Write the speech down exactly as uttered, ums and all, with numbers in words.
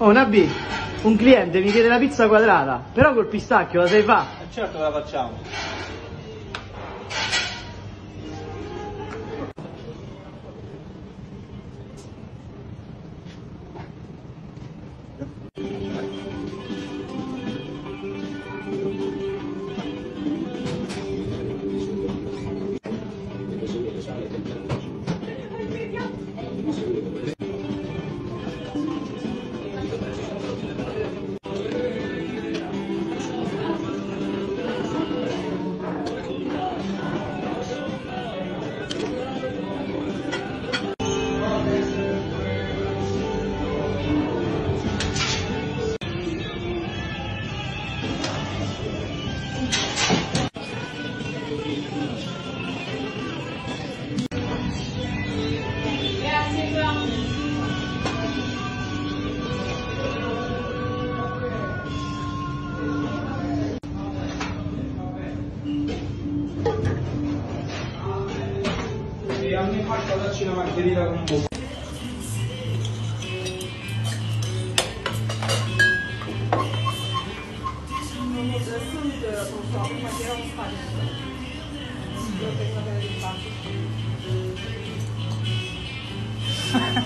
Oh, Nabi, un cliente mi chiede la pizza quadrata, però col pistacchio la sai fa? E certo che la facciamo. E a me faccia darci una margherita con un po'. Prima che era un spazio, io tengo per il spazio.